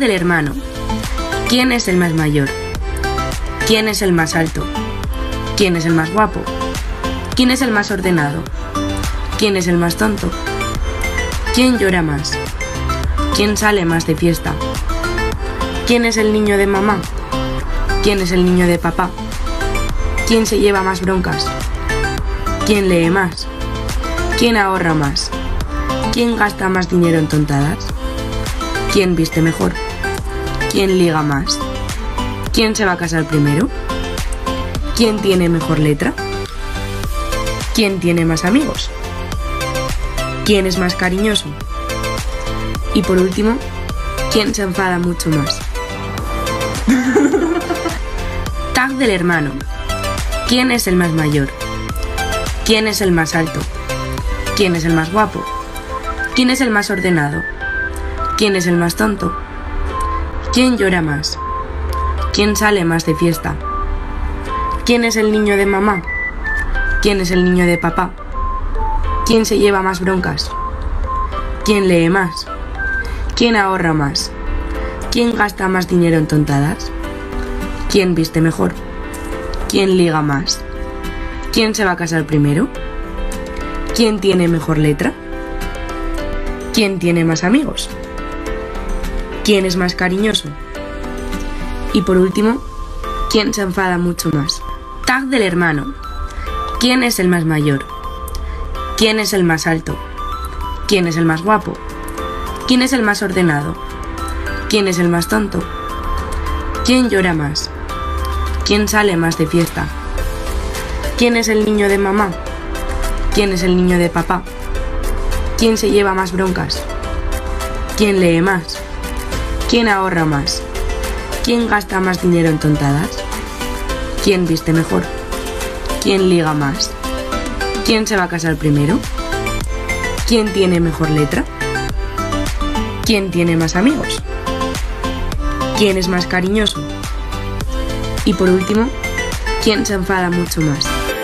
del hermano. ¿Quién es el más mayor? ¿Quién es el más alto? ¿Quién es el más guapo? ¿Quién es el más ordenado? ¿Quién es el más tonto? ¿Quién llora más? ¿Quién sale más de fiesta? ¿Quién es el niño de mamá? ¿Quién es el niño de papá? ¿Quién se lleva más broncas? ¿Quién lee más? ¿Quién ahorra más? ¿Quién gasta más dinero en tontadas? ¿Quién viste mejor? ¿Quién liga más? ¿Quién se va a casar primero? ¿Quién tiene mejor letra? ¿Quién tiene más amigos? ¿Quién es más cariñoso? Y por último, ¿quién se enfada mucho más? Tag del hermano. ¿Quién es el más mayor? ¿Quién es el más alto? ¿Quién es el más guapo? ¿Quién es el más ordenado? ¿Quién es el más tonto? ¿Quién llora más? ¿Quién sale más de fiesta? ¿Quién es el niño de mamá? ¿Quién es el niño de papá? ¿Quién se lleva más broncas? ¿Quién lee más? ¿Quién ahorra más? ¿Quién gasta más dinero en tontadas? ¿Quién viste mejor? ¿Quién liga más? ¿Quién se va a casar primero? ¿Quién tiene mejor letra? ¿Quién tiene más amigos? ¿Quién es más cariñoso? Y por último, ¿quién se enfada mucho más? Tag del hermano. ¿Quién es el más mayor? ¿Quién es el más alto? ¿Quién es el más guapo? ¿Quién es el más ordenado? ¿Quién es el más tonto? ¿Quién llora más? ¿Quién sale más de fiesta? ¿Quién es el niño de mamá? ¿Quién es el niño de papá? ¿Quién se lleva más broncas? ¿Quién lee más? ¿Quién ahorra más? ¿Quién gasta más dinero en tontadas? ¿Quién viste mejor? ¿Quién liga más? ¿Quién se va a casar primero? ¿Quién tiene mejor letra? ¿Quién tiene más amigos? ¿Quién es más cariñoso? Y por último, ¿quién se enfada mucho más?